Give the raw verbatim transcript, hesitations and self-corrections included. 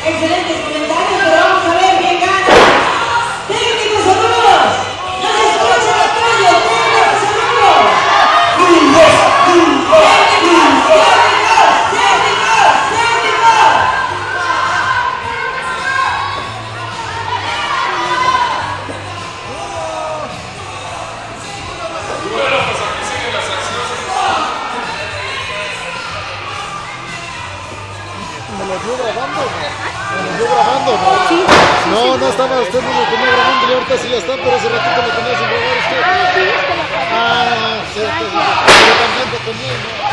Excelentes comentarios, pero vamos a ver quién gana. Técnicos saludos. No se escucha la calle. Técnicos saludos. Técnicos, técnicos, técnicos, técnicos. Bueno, pues aquí siguen las acciones. ¿Me lo dio grabando? ¿Me lo dio grabando? No, sí, sí, no, sí, no estaba, usted no lo tenía grabando y ahorita sí ya está, pero hace ratito lo tenía sin grabar usted. Ah, sí, es que lo acabé. Ah, sí, sí, sí, pero también lo tenía, ¿no?